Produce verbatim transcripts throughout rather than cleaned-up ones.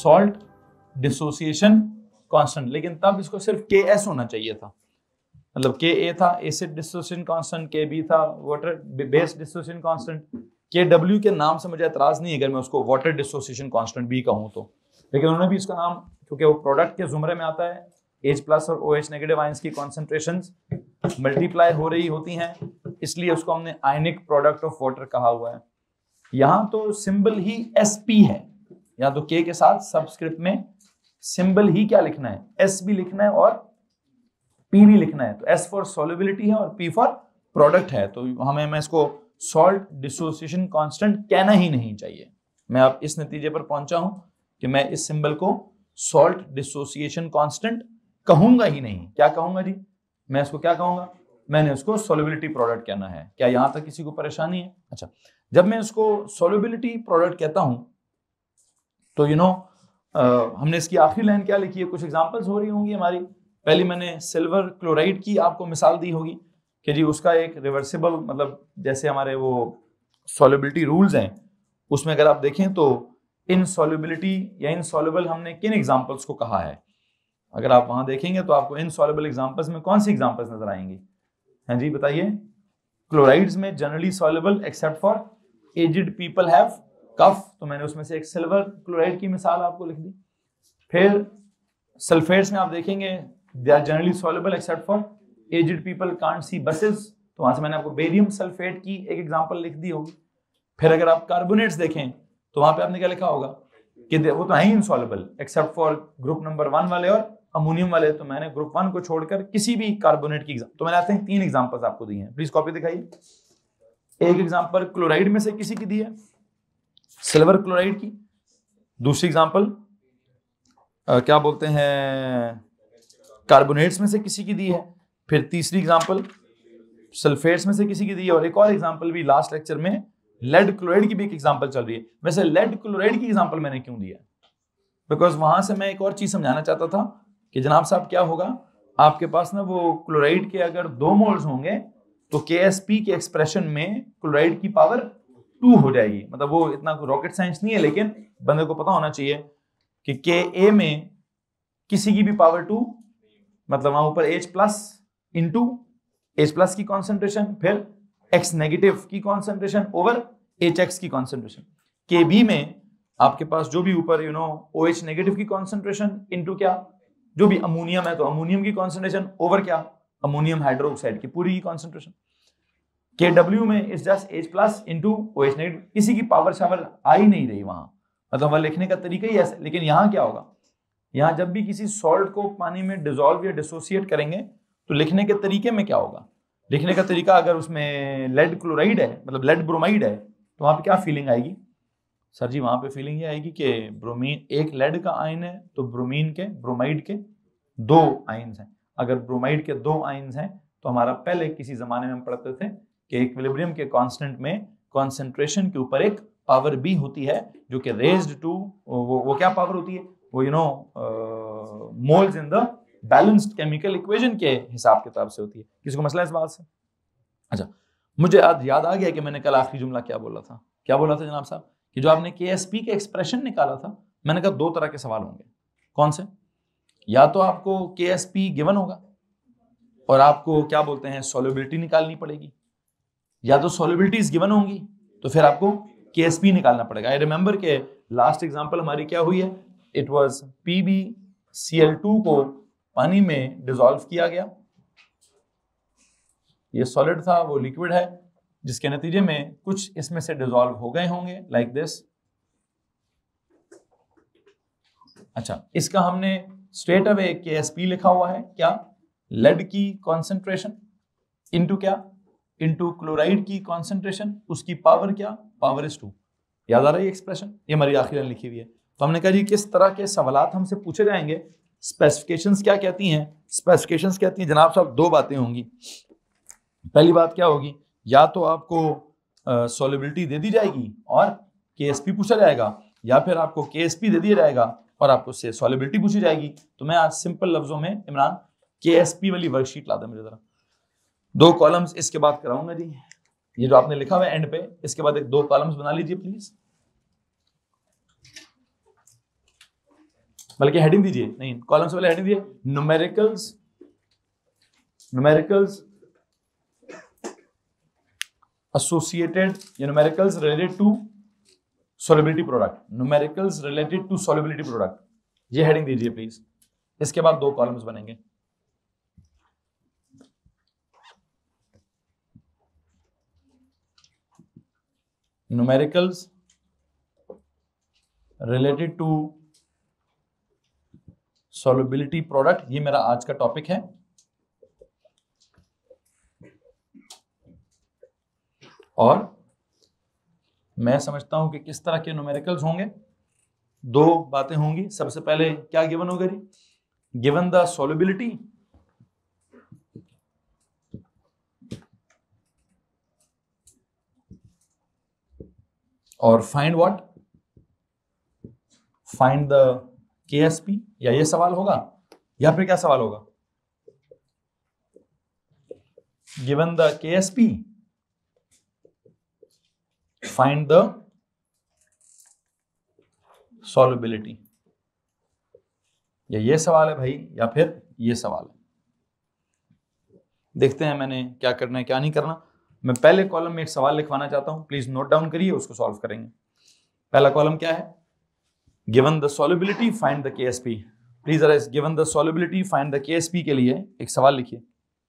Salt dissociation constant, लेकिन तब इसको सिर्फ के एस होना चाहिए था, मतलब के ए था acid dissociation constant, K B था water base dissociation constant, K W के नाम से मुझे एतराज नहीं है अगर मैं उसको वाटर डिसोसिएशन कांस्टेंट भी कहूँ तो, लेकिन उन्होंने भी इसका नाम, क्योंकि वो प्रोडक्ट के जुमरे में आता है, H प्लस और OH नेगेटिव आयंस की कॉन्सेंट्रेशंस मल्टीप्लाई हो रही होती हैं, इसलिए उसको हमने आयनिक प्रोडक्ट ऑफ वाटर कहा हुआ है। यहाँ तो सिंबल ही एस पी है, या तो के के साथ सबस्क्रिप्ट में सिंबल ही क्या लिखना है, एस भी लिखना है और पी भी लिखना है। तो एस फॉर सॉल्युबिलिटी है और पी फॉर प्रोडक्ट है, तो हमें मैं इसको सॉल्ट डिसोसिएशन कांस्टेंट कहना ही नहीं चाहिए। मैं अब इस नतीजे पर पहुंचा हूं कि मैं इस सिंबल को सॉल्ट डिसोसिएशन कांस्टेंट कहूंगा ही नहीं। क्या कहूंगा जी, मैं इसको क्या कहूंगा, मैंने उसको सॉल्युबिलिटी प्रोडक्ट कहना है। क्या यहां तक किसी को परेशानी है? अच्छा, जब मैं इसको सॉल्युबिलिटी प्रोडक्ट कहता हूं तो यू you नो know, हमने इसकी आखिरी लाइन क्या लिखी है, कुछ एग्जांपल्स हो रही होंगी हमारी। पहली मैंने सिल्वर क्लोराइड की आपको मिसाल दी होगी कि जी उसका एक रिवर्सिबल, मतलब जैसे हमारे वो सॉल्युबिलिटी रूल्स हैं उसमें अगर आप देखें तो इनसॉल्युबिलिटी या इनसॉल्युबल हमने किन एग्जांपल्स को कहा है। अगर आप वहां देखेंगे तो आपको इनसॉल्युबल एग्जांपल्स में कौन सी एग्जांपल्स नजर आएंगी? हाँ जी बताइए। क्लोराइड्स में generally soluble except for aged people have cough, तो मैंने उसमें से एक सिल्वर क्लोराइड की मिसाल आपको लिख दी। फिर सल्फेट्स में आप देखेंगे they are generally soluble except for aged people can't see buses, तो वहां से मैंने आपको बेरियम सल्फेट की एक एग्जांपल लिख दी होगी। फिर अगर आप कार्बोनेट्स देखें तो वहां पे आपने क्या लिखा होगा कि वो तो है ही insoluble except for group number one वाले और अमोनियम वाले, तो मैंने ग्रुप वन को छोड़कर किसी भी कार्बोनेट की तो मैंने आते हैं तीन एग्जांपल्स आपको दी हैं, प्लीज कॉपी दिखाइए। एक एग्जांपल क्लोराइड में से किसी की दी है, सिल्वर क्लोराइड की। दूसरी एग्जांपल क्या बोलते हैं कार्बोनेट्स में से किसी की दी है। फिर तीसरी एग्जांपल सल्फेट्स में से किसी की दी है, और एक और एग्जांपल भी लास्ट लेक्चर में लेड क्लोराइड की भी एक एग्जांपल चल रही है। वैसे लेड क्लोराइड की एग्जांपल मैंने क्यों दिया, बिकॉज वहां से मैं एक और चीज समझाना चाहता था कि जनाब साहब क्या होगा, आपके पास ना वो क्लोराइड के अगर दो मोल्स होंगे तो के एस पी के एक्सप्रेशन में क्लोराइड की पावर टू हो जाएगी। मतलब वो इतना रॉकेट साइंस नहीं है, लेकिन बंदे को पता होना चाहिए कि के ए में किसी की भी पावर टू, मतलब वहां ऊपर H plus into H plus की कॉन्सेंट्रेशन, फिर X नेगेटिव की कॉन्सेंट्रेशन ओवर एच एक्स की कॉन्सेंट्रेशन। के बी में आपके पास जो भी ऊपर यू नो OH नेगेटिव की कॉन्सेंट्रेशन इंटू क्या, जो भी अमोनियम है तो अमोनियम की कॉन्सेंट्रेशन ओवर क्या, अमोनियम हाइड्रोक्साइड की पूरी की कॉन्सेंट्रेशन। के डब्ल्यू में is just H plus into OH negative, किसी की पावर शावर आ ही नहीं रही वहां, मतलब वह लिखने का तरीका ही ऐसा। लेकिन यहाँ क्या होगा, यहाँ जब भी किसी सॉल्ट को पानी में डिसॉल्व या डिसोसिएट करेंगे तो लिखने के तरीके में क्या होगा, लिखने का तरीका अगर उसमें लेड क्लोराइड है, मतलब लेड ब्रोमाइड है, तो वहां पे क्या फीलिंग आएगी सर जी? वहां पे फीलिंग ये आएगी कि ब्रोमीन एक लेड का आयन है तो ब्रोमीन के ब्रोमाइड के दो आयन्स हैं। अगर ब्रोमाइड के दो आयन्स हैं तो हमारा पहले किसी जमाने में हम पढ़ते थे कि इक्विलिब्रियम के कांस्टेंट में कॉन्सेंट्रेशन के ऊपर एक पावर भी होती है जो कि रेज्ड टू वो, वो क्या पावर होती है, वो you know moles in the balanced chemical equation के हिसाब किताब से होती है। किसी को मसला है इस बात से? अच्छा, मुझे आज याद आ गया कि मैंने कल आखिरी जुमला क्या बोला था। क्या बोला था जनाब साहब कि जो आपने के एस पी के एक्सप्रेशन निकाला था, मैंने कहा दो तरह के सवाल होंगे। कौन से? या तो आपको के एस पी गिवन होगा और आपको क्या बोलते हैं सॉल्युबिलिटी निकालनी पड़ेगी, या तो सॉल्युबिलिटीज गिवन होंगी तो फिर आपको के एस पी निकालना पड़ेगा। आई रिमेंबर के लास्ट एग्जांपल हमारी क्या हुई है, it was P B C L two को पानी में डिसॉल्व किया गया, ये सॉलिड था वो लिक्विड है, जिसके नतीजे में कुछ इसमें से डिसॉल्व हो गए होंगे लाइक दिस। अच्छा, इसका हमने straight away K S P लिखा हुआ है, क्या लेड की कॉन्सेंट्रेशन इनटू क्या, इनटू क्लोराइड की कॉन्सेंट्रेशन, उसकी पावर क्या, पावर इज टू। याद आ रहा है एक्सप्रेशन? ये हमारी आखिरी लाइन लिखी हुई है। तो हमने कहा जी किस तरह के सवालात हमसे पूछे जाएंगे, स्पेसिफिकेशंस क्या कहती हैं? स्पेसिफिकेशंस कहती हैं जनाब साहब दो बातें होंगी। पहली बात क्या होगी, या तो आपको सॉल्युबिलिटी दे दी जाएगी और के एस पी पूछा जाएगा, या फिर आपको के एस पी दे दिया जाएगा और आपको से सॉल्युबिलिटी पूछी जाएगी। तो मैं आज सिंपल लफ्जों में इमरान के एस पी वाली वर्कशीट ला दे मुझे जरा, दो कॉलम्स इसके बाद कराऊंगा जी। ये जो आपने लिखा हुआ है एंड पे, इसके बाद एक दो कॉलम्स बना लीजिए प्लीज। बल्कि हेडिंग दीजिए, नहीं कॉलम से पहले हेडिंग दीजिए, न्यूमेरिकल्स न्यूमेरिकल्स associated या numericals related to solubility product, numericals related to solubility product, ये हेडिंग दीजिए प्लीज। इसके बाद दो कॉलम्स बनेंगे। numericals related to solubility product, ये मेरा आज का टॉपिक है। और मैं समझता हूं कि किस तरह के न्यूमेरिकल्स होंगे। दो बातें होंगी। सबसे पहले क्या गिवन होगा, गिवन द सॉल्युबिलिटी और find what, find the KSP, या ये सवाल होगा, या फिर क्या सवाल होगा, given the KSP find the solubility, या ये सवाल है भाई, या फिर ये सवाल है। देखते हैं मैंने क्या करना है क्या नहीं करना। मैं पहले कॉलम में एक सवाल लिखवाना चाहता हूं, प्लीज नोट डाउन करिए, उसको सॉल्व करेंगे। पहला कॉलम क्या है, given the solubility find the KSP. Please जरा इस given the solubility find the KSP के लिए एक सवाल लिखिए।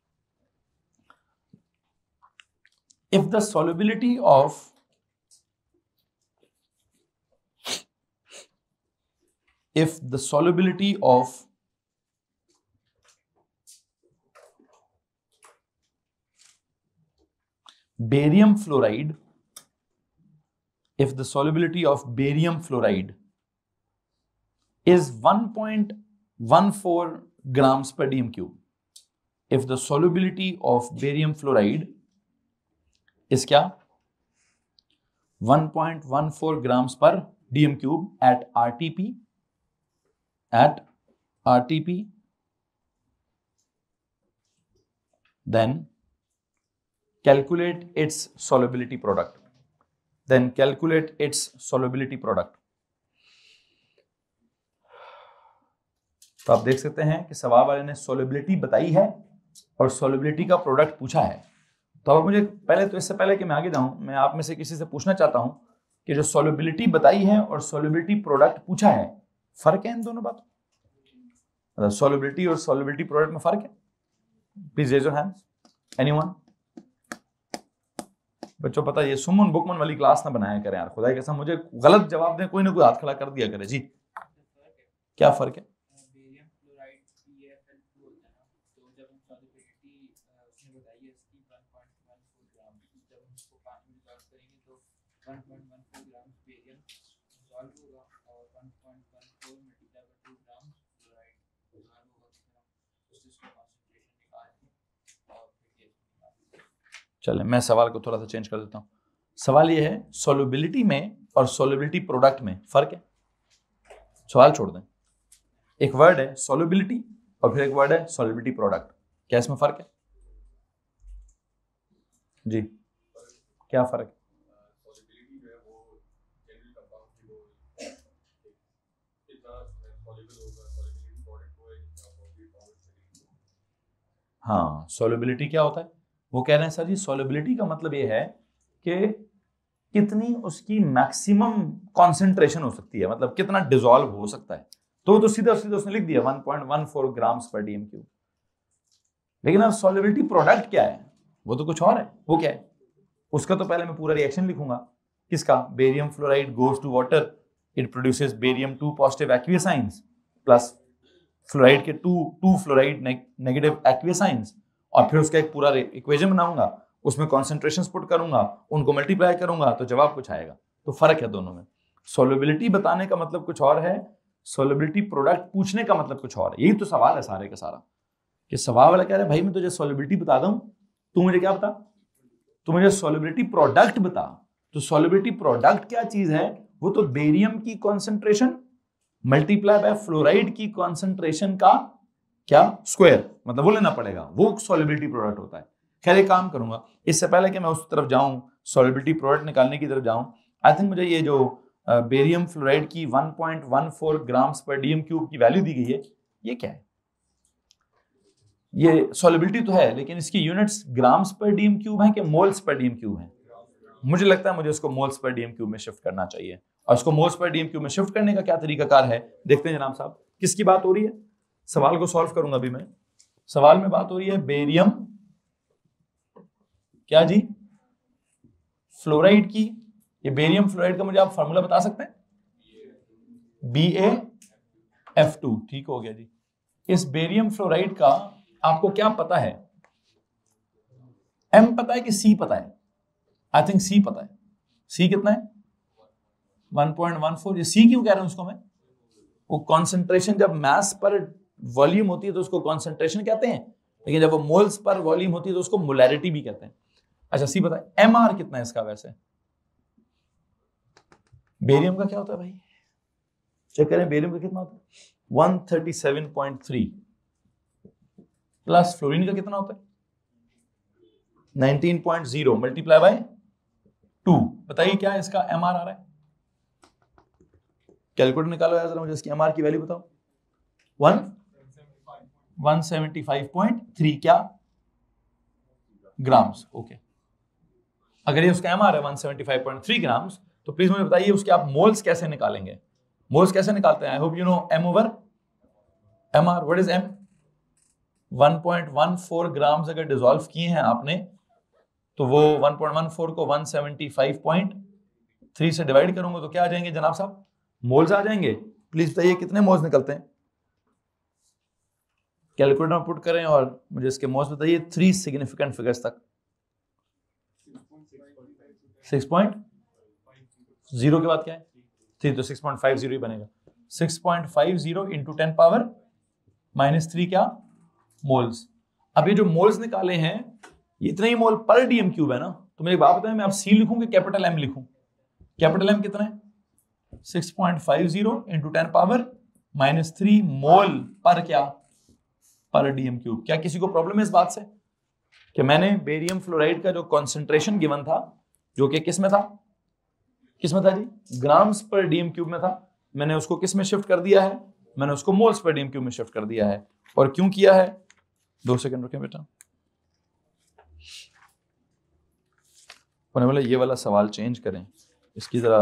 If the solubility of if the solubility of barium fluoride if the solubility of barium fluoride is one point one four grams per dm cube, if the solubility of barium fluoride is क्या one point one four grams per dm cube at R T P at R T P, then calculate its solubility product, then calculate its solubility product। तो आप देख सकते हैं कि सवाल वाले ने solubility बताई है और solubility का प्रोडक्ट पूछा है। तो अब मुझे पहले, तो इससे पहले कि मैं आगे जाऊं, मैं आप में से किसी से पूछना चाहता हूं कि जो solubility बताई है और solubility प्रोडक्ट पूछा है, फर्क है इन दोनों बातों, मतलब solubility और solubility प्रोडक्ट में फर्क है? Please raise your hands, anyone? बच्चों पता ये सुमन बुकमन वाली क्लास ना बनाया करें यार, खुदा की कसम, मुझे गलत जवाब दें कोई ना कोई हाथ खड़ा कर दिया करे। जी क्या फर्क है? चले मैं सवाल को थोड़ा सा चेंज कर देता हूं। सवाल ये है, सॉल्युबिलिटी में और सॉल्युबिलिटी प्रोडक्ट में फर्क है? सवाल छोड़ दें, एक वर्ड है सॉल्युबिलिटी और फिर एक वर्ड है सॉल्युबिलिटी प्रोडक्ट, क्या इसमें फर्क है? जी क्या फर्क है? हाँ, सॉल्युबिलिटी क्या होता है? वो कह रहे हैं सर जी सॉल्युबिलिटी का मतलब ये है कि कितनी उसकी मैक्सिमम कॉन्सेंट्रेशन हो सकती है, मतलब कितना डिसॉल्व हो सकता है। तो तो सीधा सीधा उसने लिख दिया one point one four grams पर डीएम क्यूब। लेकिन अब सॉल्युबिलिटी प्रोडक्ट क्या है, वो तो कुछ और है। वो क्या है उसका तो पहले मैं पूरा रिएक्शन लिखूंगा। किसका? Barium fluoride goes to water, it produces barium two positive aqueous ions plus fluoride के two two fluoride negative aqueous ions, और फिर उसका एक पूरा इक्वेशन बनाऊंगा, उसमें कॉन्सेंट्रेशंस पुट करूंगा, उनको मल्टीप्लाई करूंगा, तो जवाब कुछ आएगा। तो फर्क है दोनों में। सॉल्युबिलिटी बताने का मतलब कुछ और है, सॉल्युबिलिटी प्रोडक्ट पूछने का मतलब कुछ और है। यही तो सवाल है सारे का सारा, कि सवाल वाला कह रहा है भाई मैं तुझे सॉल्युबिलिटी बता दूं, तू मुझे क्या बता, तू मुझे सॉल्युबिलिटी प्रोडक्ट बता। तो सॉल्युबिलिटी प्रोडक्ट क्या चीज है? वो तो बेरियम की कॉन्सेंट्रेशन मल्टीप्लाई बाय फ्लोराइड की कॉन्सेंट्रेशन का क्या स्क्वायर, मतलब वो लेना पड़ेगा, वो सॉल्युबिलिटी प्रोडक्ट होता है। खैर एक काम करूंगा, इससे पहले कि मैं उस तरफ जाऊं, सॉल्युबिलिटी प्रोडक्ट निकालने की तरफ जाऊं, आई थिंक मुझे ये जो बेरियम फ्लोराइड की one point one four grams पर डीएम क्यूब की वैल्यू दी गई है, ये क्या है? ये सॉल्युबिलिटी तो है लेकिन इसकी यूनिट्स ग्राम्स पर डीएम क्यूब है कि मोल्स पर डीएम क्यूब है? मुझे लगता है मुझे इसको मोल्स पर डीएम क्यूब में शिफ्ट करना चाहिए। और इसको मोल्स पर डीएम क्यूब में शिफ्ट करने का क्या तरीकाकार है देखते हैं जनाब साहब। किसकी बात हो रही है? सवाल को सॉल्व करूंगा अभी मैं। सवाल में बात हो रही है बेरियम क्या जी? फ्लोराइड की। ये बेरियम फ्लोराइड का मुझे आप फार्मूला बता सकते हैं? B A F two. ठीक हो गया जी। इस बेरियम फ्लोराइड का आपको क्या पता है? एम पता है कि सी पता है? आई थिंक सी पता है। सी कितना है? One point one four. ये सी क्यों कह रहा हूं इसको मैं? वो कॉन्सेंट्रेशन जब मास पर वॉल्यूम होती है तो उसको कॉन्सेंट्रेशन कहते हैं, लेकिन जब वो मोल्स पर वॉल्यूम होती है तो उसको मोलैरिटी भी कहते हैं। अच्छा सी पता है। एम आर कितना है इसका? वैसे बेरियम का क्या होता है भाई? चेक करें बेरियम का कितना होता है? One thirty seven point three plus fluorine का कितना होता है? Nineteen point zero multiply by two. बताइए क्या इसका एम आर आ रहा है? कैलकुलेटर निकालो यार जरा, मुझे इसकी एम आर की वैल्यू बताओ। One one seventy five point three क्या ग्राम्स। ओके, अगर ये उसका एम आर है one seventy five point three grams तो प्लीज मुझे बताइए उसके आप मोल्स कैसे निकालेंगे? मोल्स कैसे निकालते हैं? I hope you know M over M R. What is M? One point one four grams अगर डिसॉल्व किए हैं आपने तो वो वन पॉइंट वन फोर को one seventy five point three से डिवाइड करूंगा तो क्या आ जाएंगे जनाब साहब? मोल्स आ जाएंगे। प्लीज बताइए कितने मोल्स निकलते हैं? कैलकुलेटर में पुट करें और मुझे इसके मोल्स बताइए थ्री सिग्निफिकेंट फिगर्स तक। सिक्स पॉइंट जीरो के बाद क्या है? थ्री, तो सिक्स पॉइंट फाइव जीरो ही बनेगा। Six point five zero into ten power minus three क्या मोल्स। अब ये जो मोल्स निकाले हैं ये इतने ही मोल पर डीएम क्यूब है ना, तो मेरी बात बताएं मैं आप सी लिखूं कि कैपिटल एम लिखूं? कैपिटल एम कितना है? Six point five zero into ten power minus three mole पर क्या पर डीएम क्यूब। क्या किसी को प्रॉब्लम है इस बात से कि मैंने बेरियम फ्लोराइड का जो कॉन्सेंट्रेशन गिवन था जो कि किस में था? किस में था जी? ग्राम्स पर डीएम क्यूब में था। मैंने उसको किस में शिफ्ट कर दिया है? मैंने उसको मोल्स पर डीएम क्यूब में शिफ्ट कर दिया है। और क्यों किया है? दो सेकंड रुके बेटा, बोले ये वाला सवाल चेंज करें, इसकी जरा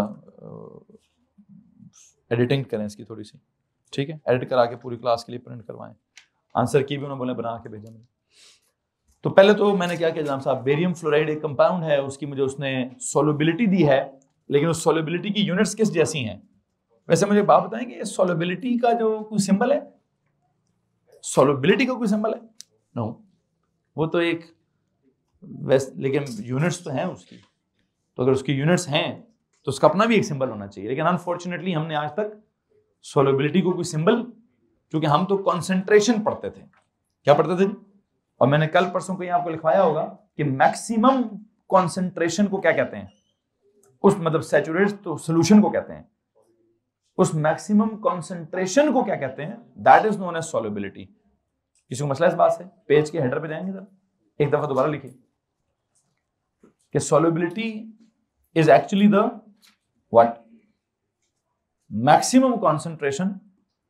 एडिटिंग करें इसकी थोड़ी सी, ठीक है? एडिट करा के पूरी क्लास के लिए प्रिंट करवाएं। आंसर की भी उन्होंने बोले बना के भेजा मुझे। तो पहले तो मैंने क्या किया जनाब साहब, बेरियम फ्लोराइड एक कंपाउंड है, उसकी मुझे उसने सोलबिलिटी दी है, लेकिन उस सोलबिलिटी की यूनिट्स किस जैसी हैं? वैसे मुझे बात बताएंगे सोलबिलिटी का जो कोई सिंबल है, सोलबिलिटी का कोई सिंबल है? No no. वो तो एक वैसे, लेकिन यूनिट्स तो हैं उसकी, तो अगर उसकी यूनिट्स हैं तो उसका अपना भी एक सिंबल होना चाहिए। लेकिन अनफॉर्चुनेटली हमने आज तक सोलबिलिटी को कोई सिंबल, क्योंकि हम तो कॉन्सेंट्रेशन पढ़ते थे। क्या पढ़ते थे? और मैंने कल परसों कहीं आपको लिखवाया होगा कि मैक्सिमम कॉन्सेंट्रेशन को क्या कहते हैं? उस मतलब सैचुरेटेड तो सोल्यूशन को कहते हैं, उस मैक्सिमम कॉन्सेंट्रेशन को क्या कहते हैं? That is known as solubility. किसी को मसला इस बात से? पेज के हेडर पे जाएंगे जरा, एक दफा दोबारा लिखिए कि solubility is actually the what? Maximum concentration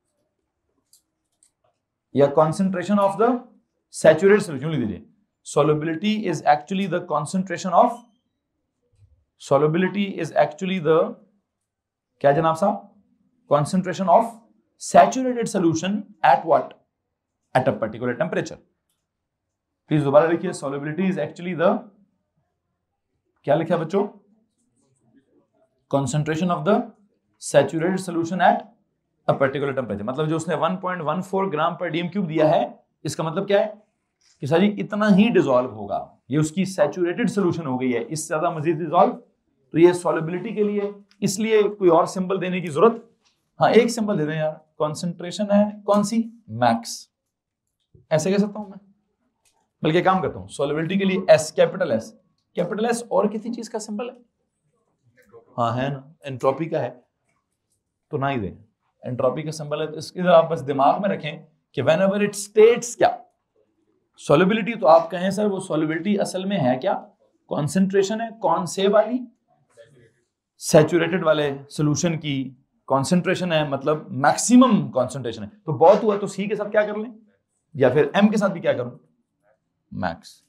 या concentration of the saturated solution लिख दीजिए। Solubility is actually the concentration of, solubility is actually the क्या जनाब साहब? concentration of saturated solution at what? At a particular temperature. Please दोबारा लिखिए, solubility is actually the, क्या लिखा बच्चों? concentration of the saturated solution at a particular temperature। मतलब जो उसने one point one four gram पर डीएम क्यूब दिया है, इसका मतलब क्या है कि सर जी इतना ही डिसॉल्व होगा, ये उसकी सैचुरेटेड सोल्यूशन हो गई है, इससे ज्यादा मजीद डिसॉल्व, तो ये सॉल्युबिलिटी के लिए, इसलिए कोई और सिंबल देने की जरूरत, हाँ एक सिंबल दे दें यार, कॉन्सेंट्रेशन है कौन सी? मैक्स, ऐसे कह सकता हूं मैं। बल्कि काम करता हूं, सॉल्युबिलिटी के लिए S, capital S, capital S और किसी चीज का सिंबल है? हाँ है ना, एंट्रोपी का है, तो ना ही दें, एंट्रोपी का सिंबल है, तो इसके आप बस दिमाग में रखें कि व्हेन एवर इट स्टेट्स क्या सॉल्युबिलिटी, तो आप कहें सर वो सॉल्युबिलिटी असल में है क्या? कॉन्सेंट्रेशन है, कौन से वाली? सैचुरेटेड वाले सॉल्यूशन की कॉन्सेंट्रेशन है, मतलब मैक्सिमम कॉन्सेंट्रेशन है, तो बहुत हुआ तो सी के साथ क्या कर लें, या फिर एम के साथ भी क्या करूं, मैक्स।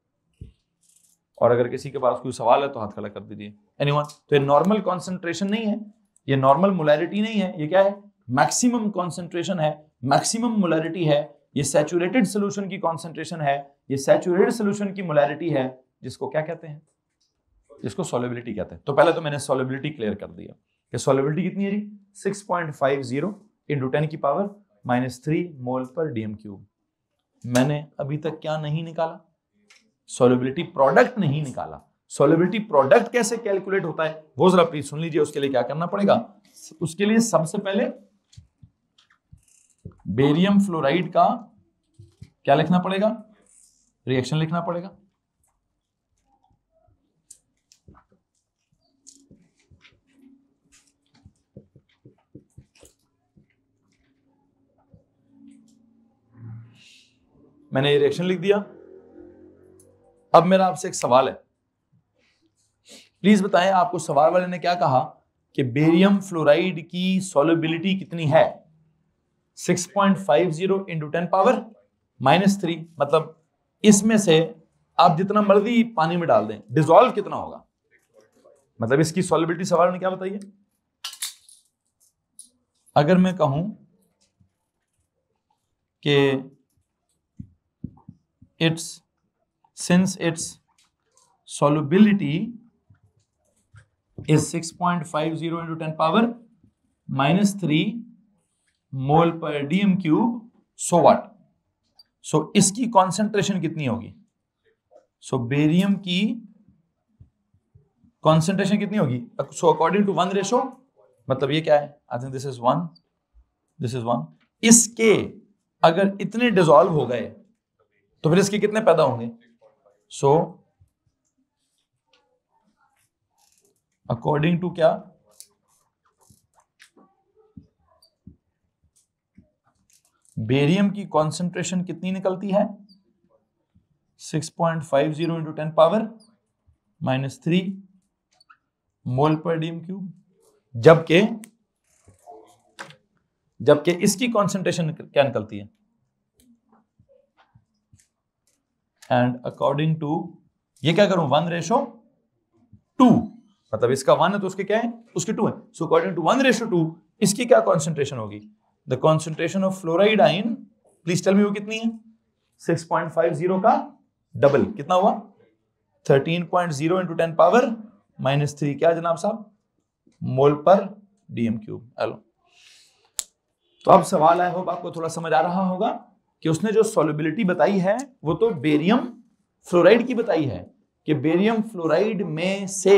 और अगर किसी के पास कोई सवाल है तो हाथ खड़ा कर दीजिए। एनीवन? तो ये नॉर्मल कॉन्सेंट्रेशन नहीं है, ये नॉर्मल मोलैरिटी नहीं है, ये क्या है, मैक्सिमम कॉन्सेंट्रेशन है, मैक्सिमम मोलैरिटी है। ये सैचुरेटेड सॉल्यूशन की कॉन्सेंट्रेशन है, ये सैचुरेटेड सॉल्यूशन की मोलैरिटी है, जिसको क्या कहते हैं, जिसको सॉल्युबिलिटी कहते हैं। तो पहले तो मैंने सॉल्युबिलिटी क्लियर कर दिया कि सॉल्युबिलिटी कितनी है जी, six point five zero into ten की पावर माइनस थ्री मोल पर डीएम क्यूब। मैंने अभी तक क्या नहीं निकाला, सॉल्युबिलिटी प्रोडक्ट नहीं निकाला। सॉल्युबिलिटी प्रोडक्ट कैसे कैलकुलेट होता है वो जरा प्लीज सुन लीजिए। उसके लिए क्या करना पड़ेगा, उसके लिए सबसे पहले बेरियम फ्लोराइड का क्या लिखना पड़ेगा, रिएक्शन लिखना पड़ेगा। मैंने ये रिएक्शन लिख दिया। अब मेरा आपसे एक सवाल है, प्लीज बताएं आपको सवाल वाले ने क्या कहा कि बेरियम फ्लोराइड की सॉल्युबिलिटी कितनी है, six point five zero into ten power minus three, मतलब इसमें से आप जितना मर्जी पानी में डाल दें डिसॉल्व कितना होगा, मतलब इसकी सॉल्युबिलिटी सवाल ने क्या बताइए। अगर मैं कहूं कि its since its solubility is six point five zero into ten power minus three mole per dm cube, so what, so इसकी concentration कितनी होगी, so बेरियम की concentration कितनी होगी, so according to one ratio, मतलब ये क्या है, I think this is one, this is one, इसके अगर इतने डिसॉल्व हो गए तो फिर इसके कितने पैदा होंगे, सो अकॉर्डिंग टू क्या, बेरियम की कॉन्सेंट्रेशन कितनी निकलती है, six point five zero into ten power minus three mole पर डीएम क्यूब, जबकि जबकि इसकी कॉन्सेंट्रेशन क्या निकलती है, एंड अकॉर्डिंग टू ये क्या करूं, वन रेशो टू, मतलब इसका वन है तो उसके क्या है, उसके टू है, so according to one ratio two इसकी क्या कॉन्सेंट्रेशन होगी, the concentration of fluoride ion, please tell me वो कितनी है, सिक्स पॉइंट फाइव जीरो का डबल कितना हुआ, thirteen point zero into ten power minus three, क्या जनाब साहब, मोल पर डीएम क्यूब। हेलो, तो अब सवाल आई होप आपको थोड़ा समझ आ रहा होगा कि उसने जो सॉल्युबिलिटी बताई है वो तो बेरियम फ्लोराइड की बताई है कि बेरियम फ्लोराइड में से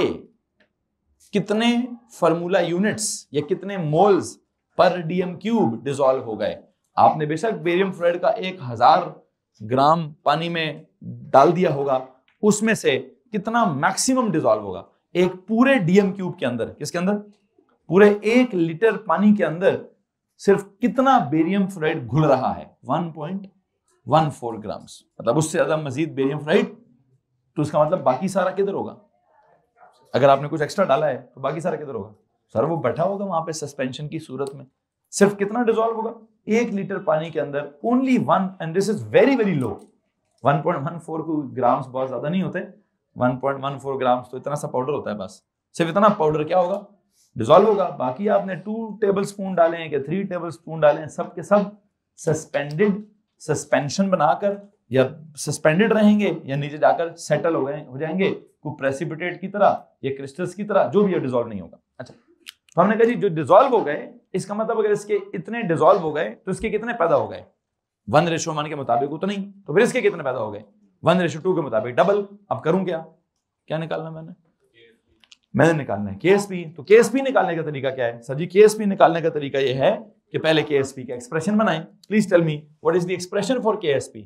कितने फार्मूला यूनिट्स या कितने moles per DM cube dissolve हो गए। आपने बेशक बेरियम फ्लोराइड का एक हजार ग्राम पानी में डाल दिया होगा, उसमें से कितना मैक्सिमम डिसॉल्व होगा एक पूरे डीएम क्यूब के अंदर, किसके अंदर, पूरे एक लीटर पानी के अंदर सिर्फ कितना बेरियम फ्लोराइड घुल रहा है, one point one four grams, मतलब उससे ज्यादा मजीद बेरियम फ्लोराइड, तो उसका मतलब बाकी सारा किधर होगा, अगर आपने कुछ एक्स्ट्रा डाला है तो बाकी सारा किधर होगा, सर वो बैठा होगा वहां पे सस्पेंशन की सूरत में, सिर्फ कितना डिसॉल्व होगा, एक लीटर पानी के अंदर only one, and this is very very low, one point one four grams बहुत ज्यादा नहीं होते, one point one four grams तो इतना सा पाउडर होता है, बस सिर्फ इतना पाउडर क्या होगा, डिसॉल्व होगा। बाकी आपने टू टेबल स्पून डाले हैं कि थ्री टेबल स्पून डाले हैं, सब के सब सस्पेंडेड सस्पेंशन बनाकर या सस्पेंडेड रहेंगे या नीचे जाकर सेटल हो गए हो जाएंगे को प्रेसिपिटेट की तरह या क्रिस्टल्स की तरह, जो भी डिसॉल्व नहीं होगा। अच्छा, तो हमने कहा जी जो डिसॉल्व हो गए, इसका मतलब अगर इसके इतने डिसॉल्व हो गए तो इसके कितने पैदा हो गए, वन रेशो वन के मुताबिक उतना ही, तो फिर इसके कितने पैदा हो गए, वन रेशो टू के मुताबिक डबल। अब करूं क्या, क्या निकालना मैंने मैंने निकालना है केएसपी। तो केएसपी निकालने का तरीका क्या है सर जी, केएसपी निकालने का तरीका ये है कि पहले केएसपी का एक्सप्रेशन बनाएं। Please tell me what is the expression for KSP,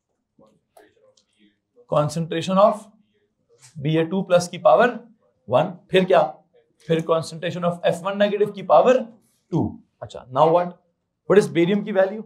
concentration of B A two plus की पावर वन, फिर क्या, फिर concentration of F one negative की पावर टू। अच्छा, now what what is barium की value,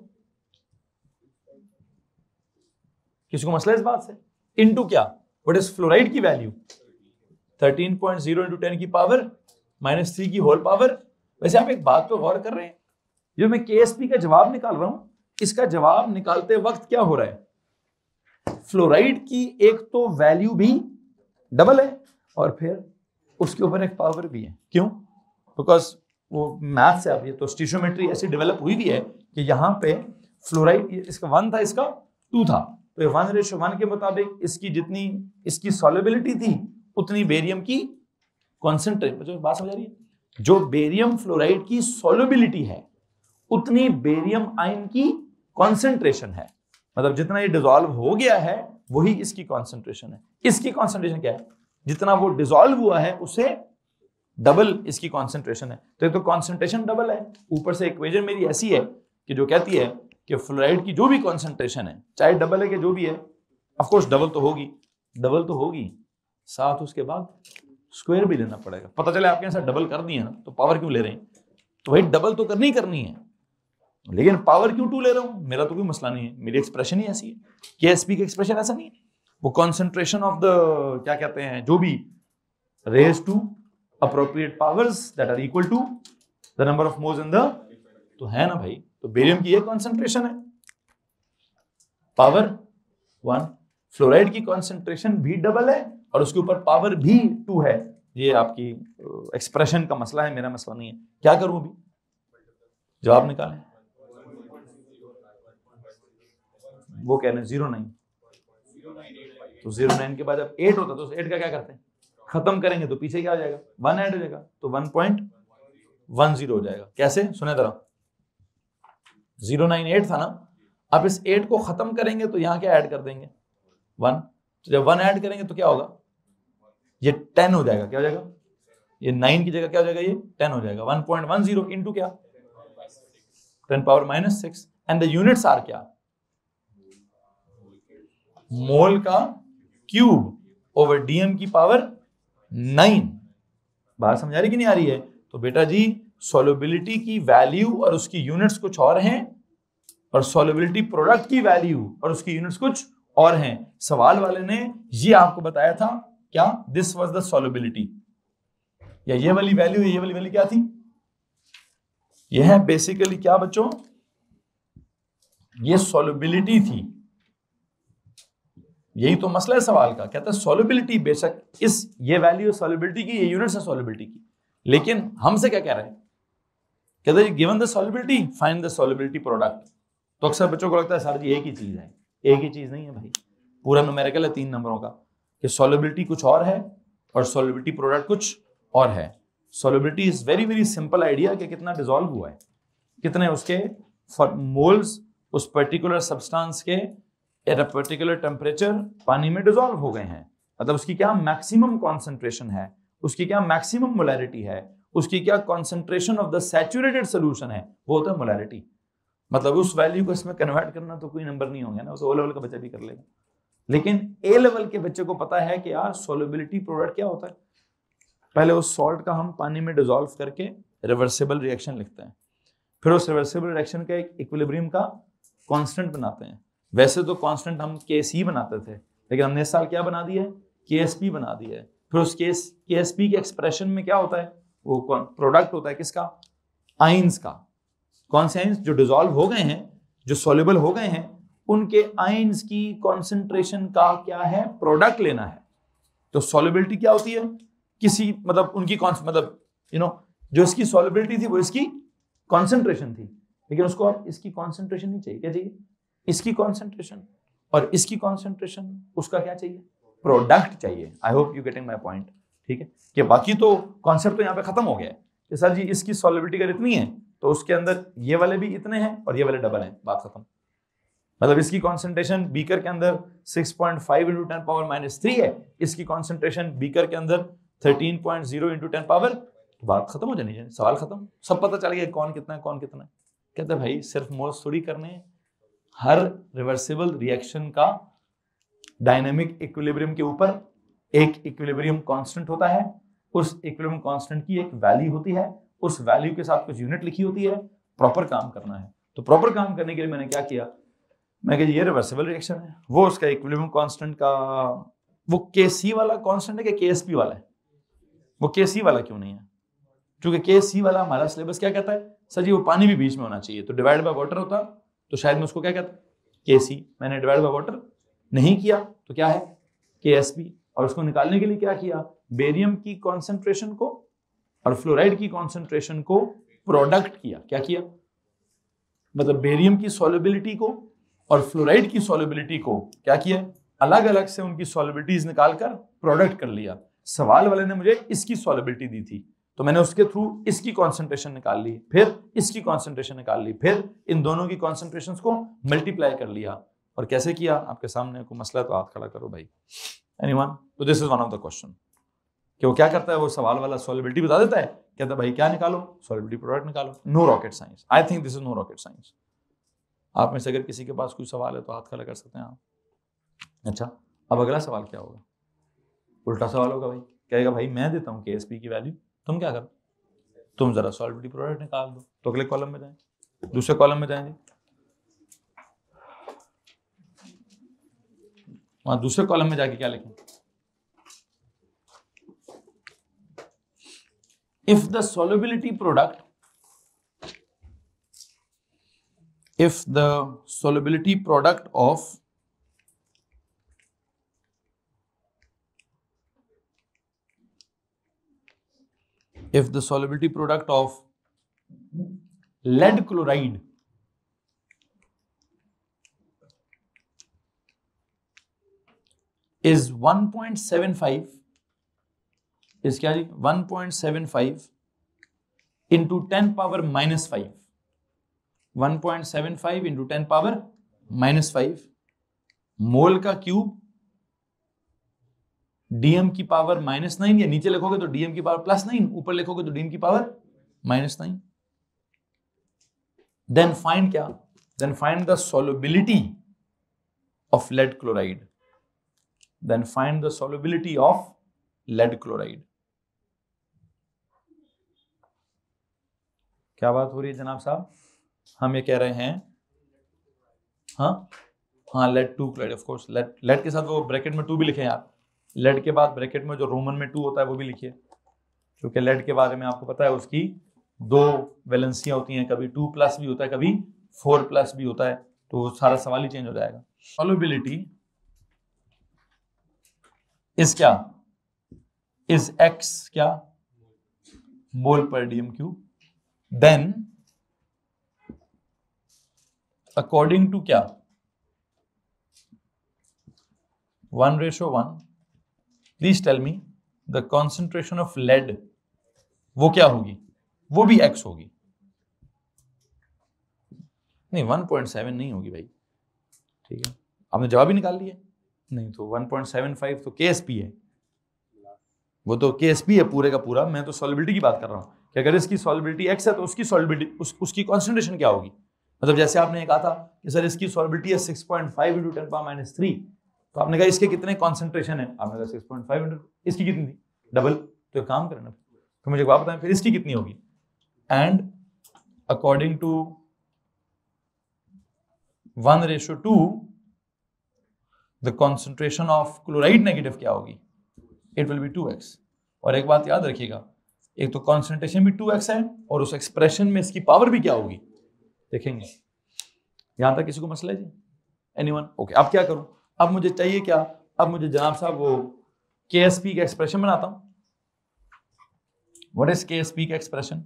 किसी को मसला इस बात से, इनटू क्या, व्हाट इज फ्लोराइड की value, thirteen point zero into ten की पावर माइनस थ्री की होल पावर। वैसे आप एक बात पे गौर कर रहे हैं, जो मैं के एस पी का जवाब निकाल रहा हूं, इसका जवाब निकालते वक्त क्या हो रहा है, फ्लोराइड की एक तो वैल्यू भी डबल है और फिर उसके ऊपर एक पावर भी है। क्यों? बिकॉज वो मैथ से, अब ये तो स्टीशियोमेट्री ऐसी डेवलप हुई भी है कि यहाँ पे फ्लोराइड, इसका वन था, इसका टू था, तो वन रेशो वन के मुताबिक इसकी जितनी इसकी सॉल्युबिलिटी थी उतनी बेरियम की कॉन्सेंट्रेशन, बात समझ आ रही है, जो बेरियम फ्लोराइड की सॉल्युबिलिटी है उतनी बेरियम आयन की कॉन्सेंट्रेशन है। मतलब जितना ये डिसॉल्व हो गया है वही इसकी कॉन्सेंट्रेशन है। इसकी कॉन्सेंट्रेशन क्या है, जितना वो डिसॉल्व हुआ है उससे डबल इसकी कॉन्सेंट्रेशन है। तो ये तो कॉन्सेंट्रेशन डबल है। ऊपर से इक्वेशन मेरी ऐसी है कि जो कहती है कि फ्लोराइड की जो भी कॉन्सेंट्रेशन है, चाहे डबल है कि जो भी है, ऑफ कोर्स डबल तो होगी, डबल तो होगी, साथ उसके बाद स्क्वायर भी लेना पड़ेगा। पता चले आपके साथ डबल कर दी है ना, तो पावर क्यों ले रहे हैं, तो भाई डबल तो करनी करनी है, लेकिन पावर क्यों टू ले रहा हूं, मेरा तो कोई मसला नहीं है, मेरी एक्सप्रेशन ही ऐसी है। के एस पी की एक्सप्रेशन ऐसा नहीं है, वो कॉन्सेंट्रेशन ऑफ द क्या कहते हैं, जो भी raise to appropriate powers that are equal to the number of moles in the, तो है ना भाई, तो बेरियम की ये कॉन्सेंट्रेशन है, पावर वन, फ्लोराइड की कॉन्सेंट्रेशन भी डबल है और उसके ऊपर पावर भी टू है। ये आपकी एक्सप्रेशन का मसला है, मेरा मसला नहीं है। क्या करूं अभी, जवाब निकालें। वो कह रहे हैं जीरो नाइन, तो जीरो नाइन के बाद जब एट होता तो एट का क्या करते हैं, खत्म करेंगे तो पीछे क्या हो जाएगा, वन ऐड हो जाएगा, तो वन पॉइंट वन जीरो हो जाएगा। कैसे, सुने जरा, जीरो नाइन एट था ना, आप इस एट को खत्म करेंगे तो यहां क्या ऐड कर देंगे, वन, तो जब वन ऐड करेंगे तो क्या होगा, ये टेन हो जाएगा। क्या हो जाएगा, ये नाइन की जगह क्या हो जाएगा, ये टेन हो जाएगा। One point one zero into क्या, ten power minus six, and the units are क्या, मोल का क्यूब ओवर डीएम की पावर नाइन। बात समझ आ रही कि नहीं आ रही है? तो बेटा जी, सॉल्युबिलिटी की वैल्यू और उसकी यूनिट्स कुछ और हैं, और सॉल्युबिलिटी प्रोडक्ट की वैल्यू और उसकी यूनिट्स कुछ और हैं। सवाल वाले ने ये आपको बताया था क्या, दिस वाज द सॉल्युबिलिटी, या ये वाली वैल्यू, ये वाली वैल्यू क्या थी, ये है बेसिकली क्या बच्चों, ये सॉल्युबिलिटी थी। यही तो मसला है सवाल का, कहता है सॉल्युबिलिटी, बेशक इस ये वैल्यू सॉल्युबिलिटी की, ये यूनिट्स है सॉल्युबिलिटी की, लेकिन हमसे क्या कह रहे हैं, कहते हैं given the solubility find the solubility product. तो अक्सर बच्चों को लगता है सर जी एक ही चीज है, एक ही चीज नहीं है भाई, पूरा न्यूमेरिकल है तीन नंबरों का, कि सॉल्युबिलिटी कुछ और है और सॉल्युबिलिटी प्रोडक्ट कुछ और है। Solubility is very very simple idea कि कितना डिसॉल्व हुआ है, कितने उसके मोल्स उस पर्टिकुलर सब्सटेंस के एट अ पर्टिकुलर टेम्परेचर पानी में डिसॉल्व हो गए हैं, मतलब उसकी क्या मैक्सिमम कॉन्सेंट्रेशन है, उसकी क्या मैक्सिमम मोलैरिटी है, उसकी क्या concentration of the saturated solution है, वो होता है मोलैरिटी। मतलब उस वैल्यू को इसमें कन्वर्ट करना तो कोई नंबर नहीं होगा ना, तो ओ लेवल का बच्चा भी कर लेगा, लेकिन ए लेवल के बच्चे को पता है कि यार सॉल्युबिलिटी प्रोडक्ट क्या होता है। पहले उस सॉल्ट का हम पानी में डिसॉल्व करके रिवर्सिबल रिएक्शन लिखते हैं, फिर उस रिवर्सिबल रिएक्शन का एक इक्विलिब्रियम का कांस्टेंट बनाते हैं। वैसे तो कांस्टेंट हम के सी बनाते थे, लेकिन हमने इस साल क्या बना दिया है, के एस पी बना दिया है। फिर उस के एस पी के एक्सप्रेशन में क्या होता है, वो प्रोडक्ट होता है किसका, आइंस का। कौन से आइंस, जो डिसॉल्व हो गए हैं, जो सॉल्युबल हो गए हैं, उनके आइंस की कॉन्सेंट्रेशन का क्या है, प्रोडक्ट लेना है। तो सॉल्युबिलिटी क्या होती है, किसी मतलब उनकी मतलब यू नो जो इसकी सॉल्युबिलिटी थी वो इसकी कॉन्सेंट्रेशन थी, लेकिन उसको अब इसकी कॉन्सेंट्रेशन नहीं चाहिए, क्या चाहिए, इसकी कॉन्सेंट्रेशन, और इसकी कॉन्सेंट्रेशन उसका क्या चाहिए, प्रोडक्ट चाहिए। I hope you getting my point, ठीक है। कि बाकी तो कॉन्सेप्ट तो यहाँ पे खत्म हो गया है कि सर जी इसकी सॉल्युबिलिटी अगर इतनी है तो उसके अंदर ये वाले भी इतने हैं और ये वाले डबल हैं, बात खत्म। मतलब इसकी कॉन्सेंट्रेशन बीकर के अंदर six point five into ten power minus three है, इसकी कॉन्सेंट्रेशन बीकर के अंदर thirteen point zero into ten power, बात खत्म हो जानी चाहिए, सवाल खत्म, सब पता चल गया कौन कितना है कौन कितना है। कहते भाई सिर्फ मोल्स थोड़ी करने हैं, हर रिवर्सिबल रिएक्शन का डायनामिक इक्विलिब्रियम के ऊपर एक इक्विलिब्रियम कांस्टेंट होता है, उस इक्विलिब्रियम कांस्टेंट की एक वैल्यू होती है, उस वैल्यू के साथ कुछ यूनिट लिखी होती है, प्रॉपर काम करना है। तो प्रॉपर काम करने के लिए मैंने क्या किया, मैं कहा ये रिवर्सिबल रिएक्शन है, वो उसका इक्विलिब्रियम कांस्टेंट का वो के सी वाला कांस्टेंट है कि के एस पी वाला है, वो के सी वाला क्यों नहीं है, क्योंकि के सी वाला हमारा सिलेबस क्या कहता है सर जी वो पानी भी बीच में होना चाहिए, तो डिवाइड बाय वाटर होता तो शायद मैं उसको क्या कहता के सी, मैंने डिवाइड बाय वाटर नहीं किया तो क्या है के एस पी, और उसको निकालने के लिए क्या किया, बेरियम की कॉन्सेंट्रेशन को और फ्लोराइड की कॉन्सेंट्रेशन को प्रोडक्ट किया। क्या किया मतलब बेरियम की सॉल्युबिलिटी को और फ्लोराइड की सॉल्युबिलिटी को क्या किया, अलग अलग से उनकी सॉल्युबिलिटीज निकालकर प्रोडक्ट कर लिया। सवाल वाले ने मुझे इसकी सॉल्युबिलिटी दी थी तो मैंने उसके थ्रू इसकी कॉन्सेंट्रेशन निकाल ली, फिर इसकी कॉन्सेंट्रेशन निकाल ली, फिर इन दोनों की कॉन्सेंट्रेशंस को मल्टीप्लाई कर लिया। और कैसे किया आपके सामने कोई मसला तो हाथ खड़ा करो भाई, एनीवन? तो this is one of the question कि वो क्या करता है, वो सवाल वाला सॉल्युबिलिटी बता देता है, कहता है भाई क्या निकालो, सॉल्युबिलिटी प्रोडक्ट निकालो। No rocket science, I think this is no rocket science. आप में से अगर किसी के पास कोई सवाल है तो हाथ खड़ा कर सकते हैं आप। अच्छा, अब अगला सवाल क्या होगा, उल्टा सवाल होगा, भाई कहेगा भाई मैं देता हूँ के एस पी की वैल्यू, तुम क्या करो, तुम जरा सॉल्युबिलिटी प्रोडक्ट निकाल दो। तो अगले कॉलम में जाएं, दूसरे कॉलम में जाएंगे, वहां दूसरे कॉलम में जाके क्या लिखें, if the solubility product if the solubility product of if the solubility product of lead chloride is one point seven five is क्या जी one point seven five into ten power minus five, one point seven five into ten power minus five mole का cube dm की power minus nine, या नीचे लिखोगे तो dm की power plus nine, ऊपर लिखोगे तो डीएम की power minus nine. Then find क्या, then find the solubility of lead chloride, then find the solubility of lead chloride. क्या बात हो रही है जनाब साहब, हम ये कह रहे हैं हाँ हाँ lead two chloride, of course lead, lead के साथ वो ब्रैकेट में टू भी लिखे यार, लेड के बाद ब्रैकेट में जो रोमन में टू होता है वो भी लिखिए, क्योंकि लेड के बारे में आपको पता है उसकी दो वैलेंसियां होती हैं, कभी टू प्लस भी होता है, कभी फोर प्लस भी होता है, तो सारा सवाल ही चेंज हो जाएगा। सॉल्युबिलिटी इज क्या, इज एक्स क्या मोल पर DM cube, then according to क्या one ratio one, please tell me the concentration of lead वो क्या होगी, वो भी एक्स होगी, नहीं वन पॉइंट सेवन नहीं होगी भाई, ठीक है आपने जवाब ही निकाल लिया, नहीं तो वन पॉइंट सेवन फाइव तो केएसपी है, वो तो केएसपी है पूरे का पूरा, मैं तो सॉल्युबिलिटी की बात कर रहा हूं कि अगर इसकी सॉल्युबिलिटी एक्स है तो उसकी सॉल्युबिलिटी उस, उसकी कॉन्सेंट्रेशन क्या होगी, मतलब जैसे आपने कहा था कि सर इसकी सॉल्युबिलिटी है six point five into ten power minus three, तो आपने कहा इसके कितने कॉन्सेंट्रेशन है, आपने कहा सिक्स पॉइंट फाइव इंटू इसकी कितनी थी डबल, तो एक काम करना तो मुझे बात बताएं फिर इसकी कितनी होगी, and according to one ratio two the concentration of chloride negative क्या होगी, it will be two X. और एक बात याद रखिएगा, एक तो कॉन्सेंट्रेशन भी टू एक्स है और उस एक्सप्रेशन में इसकी पावर भी क्या होगी देखेंगे, यहां तक किसी को मसला है जी, एनीवन? ओके, अब क्या करूं, अब मुझे चाहिए क्या, अब मुझे जनाब साहब वो केएसपी का एक्सप्रेशन बनाता हूं। व्हाट इज केएसपी का एक्सप्रेशन,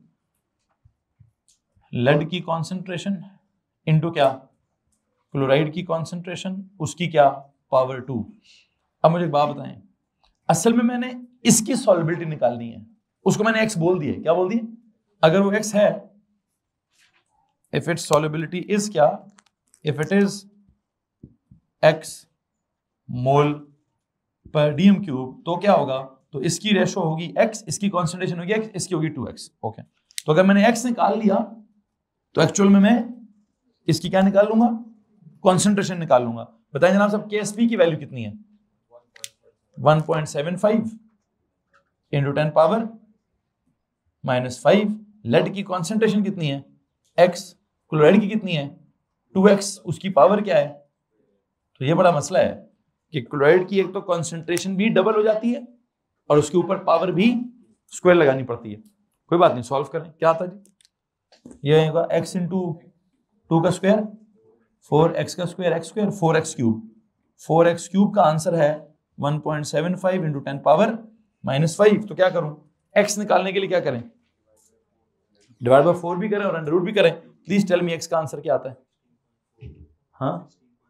लेड की कॉन्सेंट्रेशन इनटू क्या क्लोराइड की कॉन्सेंट्रेशन, उसकी क्या पावर टू। अब मुझे एक बात बताएं, असल में मैंने इसकी सॉल्युबिलिटी निकालनी है, उसको मैंने एक्स बोल दिया, क्या बोल दिया, अगर वो एक्स है, इफ इट्स सॉल्युबिलिटी इज क्या, if it is X mole पर डीएम क्यूब, तो क्या होगा, तो इसकी रेशो होगी x, इसकी कॉन्सेंट्रेशन होगी x, इसकी होगी टू एक्स। ओके, तो अगर मैंने x निकाल लिया तो एक्चुअल में मैं इसकी क्या निकाल लूंगा, कॉन्सेंट्रेशन निकाल लूंगा। बताएं जनाब साहब केएसपी की वैल्यू कितनी है, one point seven five into ten power minus five, lead की कॉन्सेंट्रेशन कितनी है x, क्लोराइड की कितनी है टू एक्स, उसकी पावर क्या है। तो ये बड़ा मसला है कि क्लोराइड की एक तो कॉन्सेंट्रेशन भी डबल हो जाती है और उसके ऊपर पावर भी स्क्वायर लगानी पड़ती है। कोई बात नहीं, सॉल्व करें। क्या आता जी, ये होगा एक्स इंटू टू का स्क्वायर, फोर एक्स का square X square, four X cube. Four X cube का आंसर है one point seven five into ten power minus five. तो क्या करूं, एक्स निकालने के लिए क्या करें, डिवाइड बाय फोर भी करें और अंडर रूट भी करें। प्लीज टेल मी एक्स का आंसर क्या आता है। हाँ,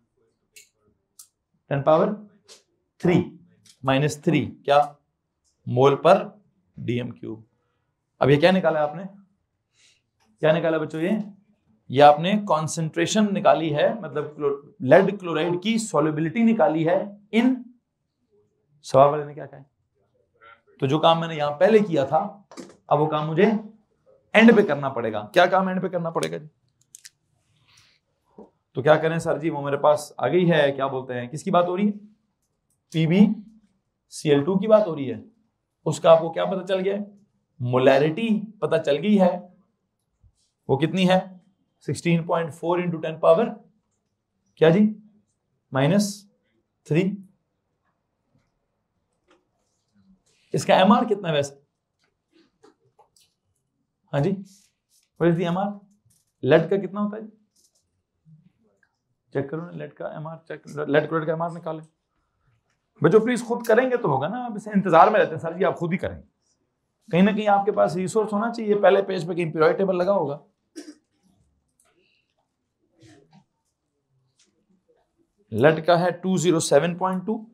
ten power three minus three क्या, मोल पर डीएम क्यूब। अब ये क्या निकाला आपने, क्या निकाला बच्चों, ये ये आपने कॉन्सेंट्रेशन निकाली है, मतलब लेड क्लोराइड की सॉल्युबिलिटी निकाली है इन, सवाल वाले ने क्या कहा। तो जो काम मैंने यहां पहले किया था, अब वो काम मुझे एंड पे करना पड़ेगा। क्या काम एंड पे करना पड़ेगा जी, तो क्या करें सर जी, वो मेरे पास आ गई है, क्या बोलते हैं, किसकी बात हो रही है, पीबी सी एल टू की बात हो रही है। उसका आपको क्या पता चल गया है, मोलैरिटी पता चल गई है, वो कितनी है sixteen point four into ten power क्या जी माइनस थ्री। इसका एमआर कितना है वैसे, हाँ जी, what is the MR, lead का कितना होता है, चेक करो ना, लेड का एमआर चेक, लेड क्लोराइड का एमआर निकालें। बच्चों प्लीज खुद करेंगे तो होगा ना, अब इसे इंतजार में रहते हैं सर जी, आप खुद ही करेंगे। कहीं ना कहीं आपके पास रिसोर्स होना चाहिए, पहले पेज पे कहीं पीरियोडिक टेबल लगा होगा। लेड का है two zero seven point two.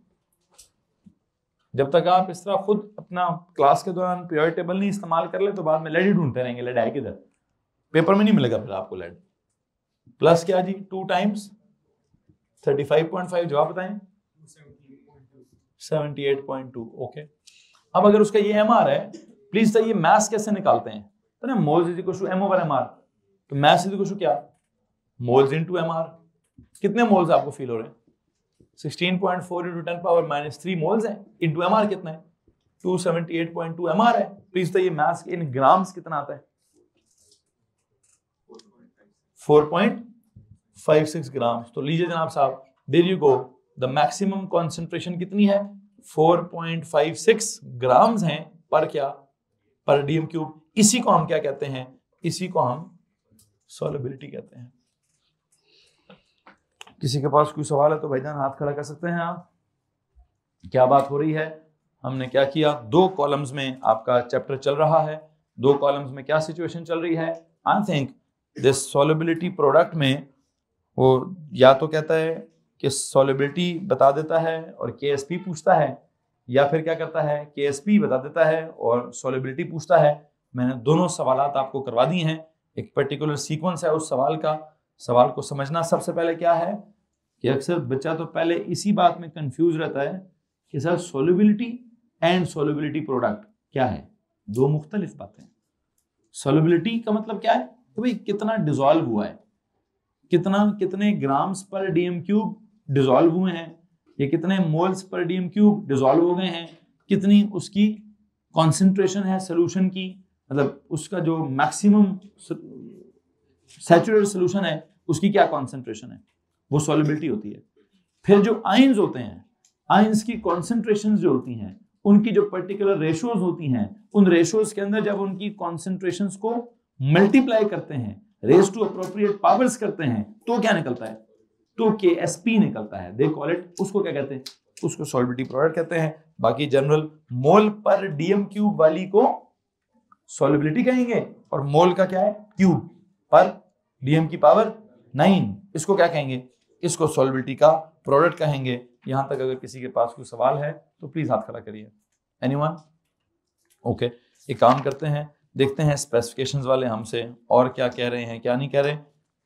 जब तक आप इस तरह खुद अपना क्लास के दौरान पीरियोडिक टेबल नहीं इस्तेमाल कर ले, तो बाद में लेड ही ढूंढते रहेंगे, लेड है किधर, पेपर में नहीं मिलेगा फिर आपको लेड। प्लस क्या जी, two times thirty five point five, जवाब बताएं seventy eight point two. Okay, अब अगर उसका ये एमआर है, प्लीज सर ये मैथ्स कैसे निकालते हैं, तो ना moles is equal to M over MR, तो मैथ्स इज इक्वल टू क्या, मोल्स इनटू एमआर। कितने मोल्स आपको फील हो रहे हैं, sixteen point four into ten power minus three moles है, इंटू एमआर कितना है, two seventy eight point two MR है। प्लीज तो ये मैथ्स इन ग्राम्स कितना आता है, four point five six grams. तो लीजिए जनाब साहब, there you go, the maximum concentration कितनी है, four point five six grams हैं पर क्या, पर डीएम क्यूब। इसी को हम क्या कहते हैं, इसी को हम सॉल्युबिलिटी कहते हैं। किसी के पास कोई सवाल है तो भाईजान हाथ खड़ा कर सकते हैं आप। क्या बात हो रही है, हमने क्या किया, दो कॉलम्स में आपका चैप्टर चल रहा है, दो कॉलम्स में क्या सिचुएशन चल रही है। I think this solubility product में वो या तो कहता है कि सॉल्युबिलिटी बता देता है और केएसपी पूछता है, या फिर क्या करता है, केएसपी बता देता है और सॉल्युबिलिटी पूछता है। मैंने दोनों सवालात आपको करवा दी हैं, एक पर्टिकुलर सीक्वेंस है उस सवाल का। सवाल को समझना सबसे पहले क्या है कि अक्सर बच्चा तो पहले इसी बात में कंफ्यूज रहता है कि sir solubility and solubility product क्या है, दो मुख्तलिफ बातें। सॉल्युबिलिटी का मतलब क्या है कि भाई कितना डिसॉल्व हुआ है, कितना कितने ग्राम्स पर डीएम क्यूब डिसॉल्व हुए हैं, ये कितने moles per DM cube dissolve हो गए हैं, कितनी उसकी कॉन्सेंट्रेशन है सोल्यूशन की, मतलब उसका जो मैक्सिमम सैचुरेटेड सोल्यूशन है उसकी क्या कॉन्सेंट्रेशन है, वो सॉल्युबिलिटी होती है। फिर जो आयंस होते हैं, आयंस की कॉन्सेंट्रेशन जो होती हैं, उनकी जो पर्टिकुलर रेशोज होती हैं, उन रेशोज के अंदर जब उनकी कॉन्सेंट्रेशंस को मल्टीप्लाई करते हैं, रेज टू अप्रोप्रिएट पावर्स करते हैं, तो क्या निकलता है, तो के एस पी निकलता है। दे कॉल इट, उसको क्या कहते हैं, उसको सॉल्युबिलिटी प्रोडक्ट कहते हैं। बाकी जनरल मोल पर डीएम क्यूब वाली को सॉल्युबिलिटी कहेंगे, और मोल का क्या है, क्यूब पर डीएम की पावर नाइन, इसको क्या कहेंगे, इसको सॉल्युबिलिटी का प्रोडक्ट कहेंगे। यहां तक अगर किसी के पास कोई सवाल है तो प्लीज हाथ खड़ा करिए। एनीवन? ओके, एक काम करते हैं, देखते हैं स्पेसिफिकेशंस वाले हमसे और क्या कह रहे हैं, क्या नहीं कह रहे।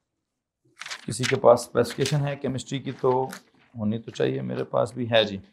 किसी के पास स्पेसिफिकेशन है केमिस्ट्री की तो होनी तो चाहिए, मेरे पास भी है जी।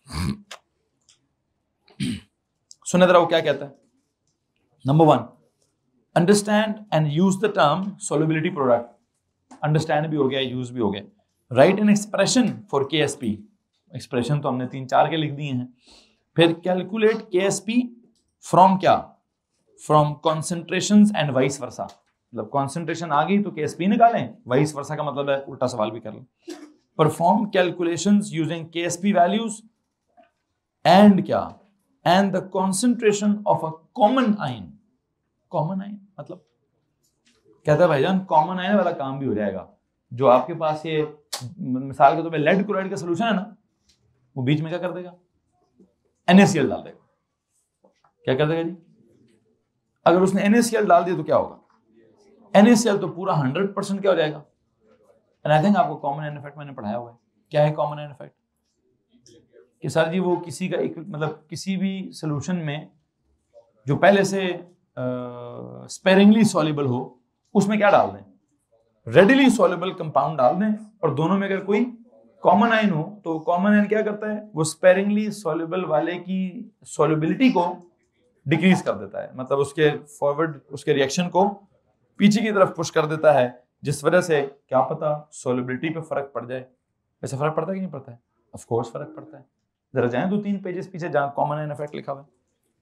सुने जरा वो क्या कहता है। Number one, understand and use the term solubility product. Understand भी हो गया, यूज भी हो गया। Write an expression for K S P, expression तो हमने तीन चार के लिख दिए हैं। फिर calculate K S P from क्या, from concentrations and vice versa, मतलब कॉन्सेंट्रेशन आ गई तो के एस पी निकालें, वाइस वर्सा का मतलब है उल्टा सवाल भी कर लें। Perform calculations using K S P values and क्या, and the concentration of a common ion. Common ion मतलब कहता है भाईजान कॉमन आयन वाला काम भी हो जाएगा। जो आपके पास ये मिसाल के तौर पे लेड क्लोराइड का सोल्यूशन है ना, वो बीच में क्या कर देगा, एन ए सी एल डाल देगा। क्या कर देगा जी? अगर उसने एन ए सी एल डाल दिया तो क्या होगा, एन ए सी एल तो पूरा हंड्रेड परसेंट क्या हो जाएगा। एंड आई थिंक आपको कॉमन आयन इफेक्ट मैंने पढ़ाया हुआ है। क्या है कॉमन आयन इफेक्ट? कि सर जी वो किसी का एक मतलब किसी भी सोल्यूशन में जो पहले से स्पेरिंगली सॉल्युबल हो उसमें क्या डाल दें, रेडिली सॉल्युबल कंपाउंड डाल दें, और दोनों में अगर कोई कॉमन आयन हो तो कॉमन आयन क्या करता है, वो स्पेरिंगली सॉल्युबल वाले की सॉल्युबिलिटी को डिक्रीज कर देता है, मतलब उसके फॉरवर्ड उसके रिएक्शन को पीछे की तरफ पुश कर देता है, जिस वजह से क्या पता सॉल्युबिलिटी पे फर्क पड़ जाए। वैसे फर्क पड़ता है कि नहीं पड़ता है? ऑफ कोर्स फर्क पड़ता है। जरा जाएं दो तीन पेजेस पीछे जहां कॉमन आयन इफेक्ट लिखा हुआ है।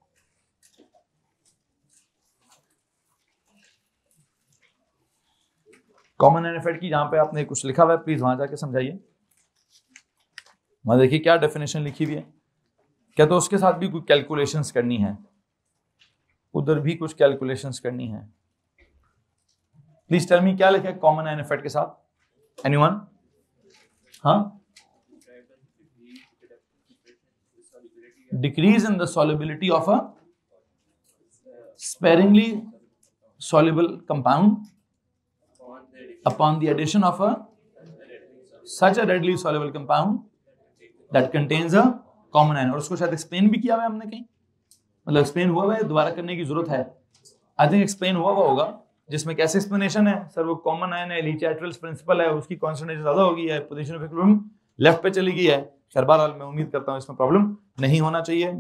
कॉमन आयन इफेक्ट की जहां पे आपने कुछ लिखा हुआ है प्लीज वहां जाके समझाइए। वहां देखिए क्या डेफिनेशन लिखी हुई है। क्या तो उसके साथ भी कुछ कैलकुलेशंस करनी है, उधर भी कुछ कैलकुलेशंस करनी है। प्लीज टेल मी क्या लिखा है कॉमन आयन इफेक्ट के साथ, एनीवन? हाँ, decrease in the solubility of a sparingly soluble compound upon the addition of a such a readily soluble compound that contains a common ion। और उसको शायद एक्सप्लेन भी किया हुआ है हमने कहीं, मतलब एक्सप्लेन हुआ हुआ है, दोबारा करने की जरूरत है। आई थिंक एक्सप्लेन हुआ हुआ होगा, जिसमें कैसे एक्सप्लेनेशन है सर, वो कॉमन आयन है, लीच-एट्रल्स प्रिंसिपल है, उसकी कॉन्सेंट्रेशन ज्यादा हो गई है, पोजीशन ऑफ इक्विलिब्रियम लेफ्ट पे चली गई है। खैर बहरहाल मैं उम्मीद करता हूँ इसमें प्रॉब्लम नहीं होना चाहिए।